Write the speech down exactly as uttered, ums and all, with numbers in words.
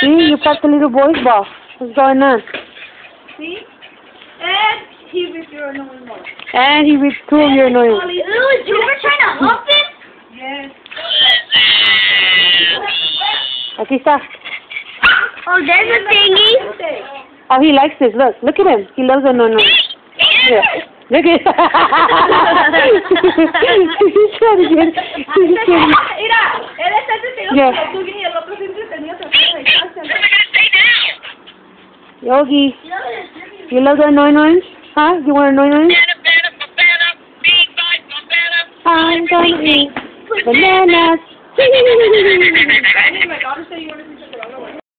See, you got the little boy's ball. What's going on? See? And he with your annoying mouth. And he with two of your annoying. Ooh, you were trying to hump it? Yes. Aquí está. Oh, there's a thingy. Oh, he likes this. Look, look at him. He loves the no no. Yeah. Look at. He's trying to get. He's trying to. Mira, él está entretenido Yeah. con el tuyo y el otro está entretenido con Yogi, you love the no no? Huh? You want a no no? I'm gonna eat bananas. My daughter said you want to